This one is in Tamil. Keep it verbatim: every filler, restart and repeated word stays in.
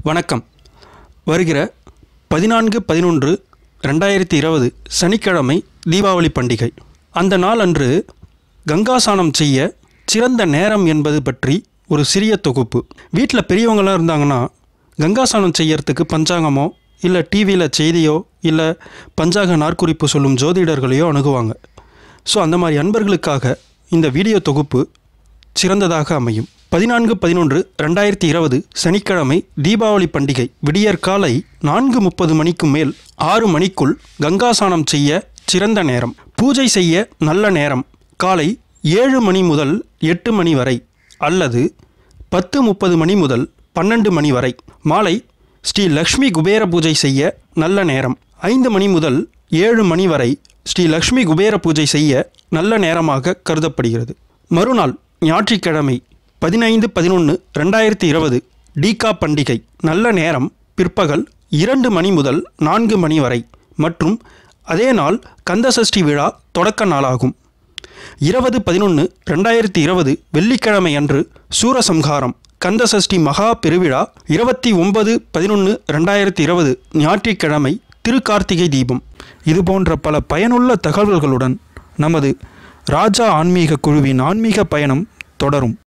வணக்கம். வருகிற பதினான்கு பதினொன்று ரெண்டாயிரத்தி இருபது சனிக்கிழமை தீபாவளி பண்டிகை. அந்த நாள் அன்று கங்காசானம் செய்ய சிறந்த நேரம் என்பது பற்றி ஒரு சிறிய தொகுப்பு. வீட்டில் பெரியவங்களாம் இருந்தாங்கன்னா கங்காசானம் செய்யறதுக்கு பஞ்சாங்கமோ இல்லை டிவியில் செய்தியோ இல்லை பஞ்சாங்க நாற்குறிப்பு சொல்லும் ஜோதிடர்களையோ அணுகுவாங்க. ஸோ அந்த மாதிரி அன்பர்களுக்காக இந்த வீடியோ தொகுப்பு சிறந்ததாக அமையும். பதினான்கு பதினொன்று ரெண்டாயிரத்தி இருபது சனிக்கிழமை தீபாவளி பண்டிகை விடியற்காலை நான்கு முப்பது மணிக்கு மேல் ஆறு மணிக்குள் கங்காசானம் செய்ய சிறந்த நேரம். பூஜை செய்ய நல்ல நேரம் காலை ஏழு மணி முதல் எட்டு மணி வரை அல்லது பத்து முப்பது மணி முதல் பன்னெண்டு மணி வரை. மாலை ஸ்ரீ லக்ஷ்மி குபேர பூஜை செய்ய நல்ல நேரம் ஐந்து மணி முதல் ஏழு மணி வரை ஸ்ரீ லக்ஷ்மி குபேர பூஜை செய்ய நல்ல நேரமாக கருதப்படுகிறது. மறுநாள் ஞாயிற்றுக்கிழமை பதினைந்து பதினொன்று ரெண்டாயிரத்தி இருபது டீகா பண்டிகை நல்ல நேரம் பிற்பகல் இரண்டு மணி முதல் நான்கு மணி வரை மற்றும் அதே நாள் கந்தசஷ்டி விழா தொடக்க நாளாகும். இருபது பதினொன்று ரெண்டாயிரத்தி இருபது வெள்ளிக்கிழமை அன்று சூரசம்ஹாரம் கந்தசஷ்டி மகா பெருவிழா. இருபத்தி ஒன்பது பதினொன்று ரெண்டாயிரத்தி இருபது ஞாயிற்றுக்கிழமை திருக்கார்த்திகை தீபம். இதுபோன்ற பல பயனுள்ள தகவல்களுடன் நமது ராஜா ஆன்மீக குழுவின் ஆன்மீக பயணம் தொடரும்.